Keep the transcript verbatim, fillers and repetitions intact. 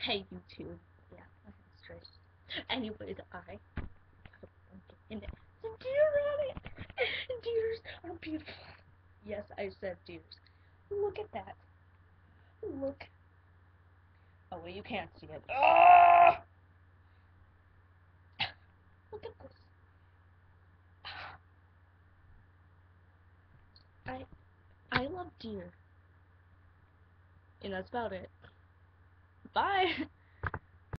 Hey, YouTube. Yeah, that's straight. Anyways, I and the deer on it. Deers are beautiful. Yes, I said deers. Look at that. Look. Oh, well, you can't see it. Ah! Look at this. I I love deer. And that's about it. Bye.